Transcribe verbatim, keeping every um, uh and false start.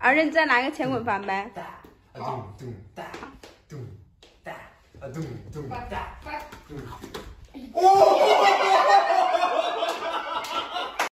二人再拿个前滚翻呗。 哒，啊咚咚哒，咚哒，啊咚咚哒，咚。